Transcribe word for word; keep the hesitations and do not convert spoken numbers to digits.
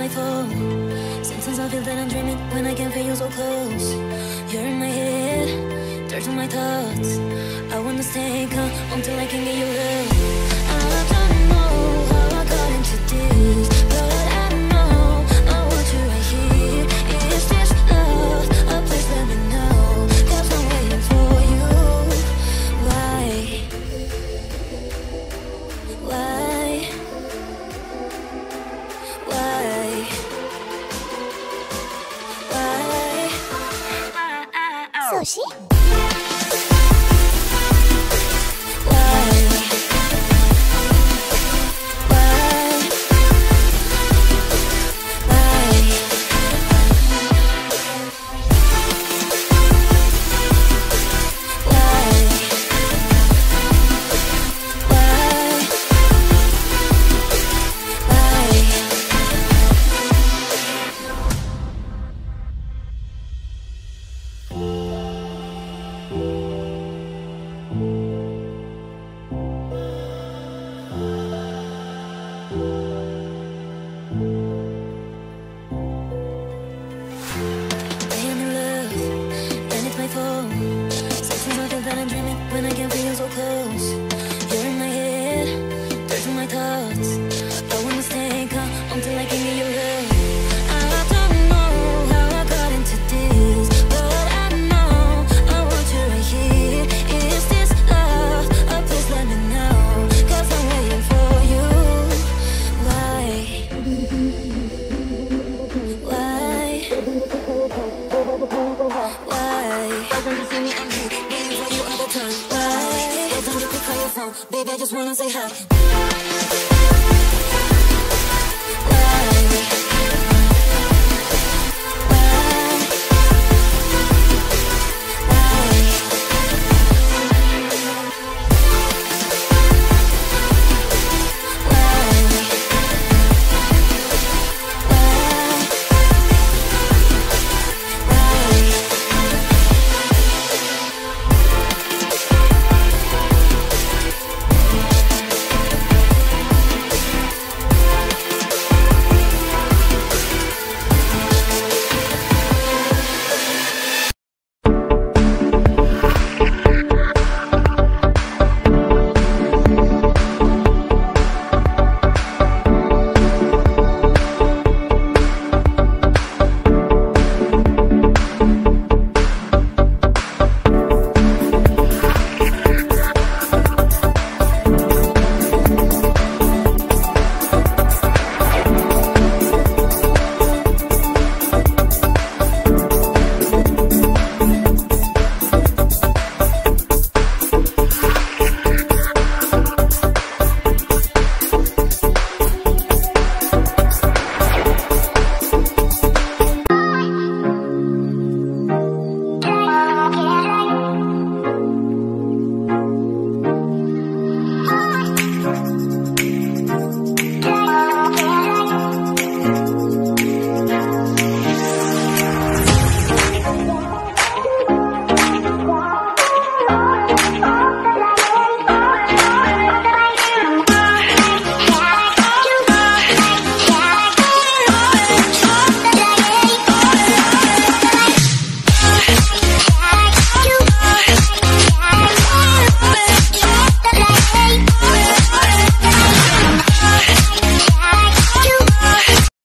my phone. Sometimes I feel that I'm dreaming when I can feel you so close. You're in my head, dirt on my thoughts. I wanna stay calm until I can get you real. I don't know how I got into this, but I know I want you right here. Is this love? Oh, please let me know, 'cause I'm waiting for you. Why? Why? Why? Why? Sushi? When I can feel you so close, you're in my head, dirt on my thoughts. I wanna stay calm until I can get you real. I don't know how I got into this, but I know I want you right here. Is this love? Oh, please let me know, 'cause I'm waiting for you. Why? Why? Why? Baby, I just wanna say hi.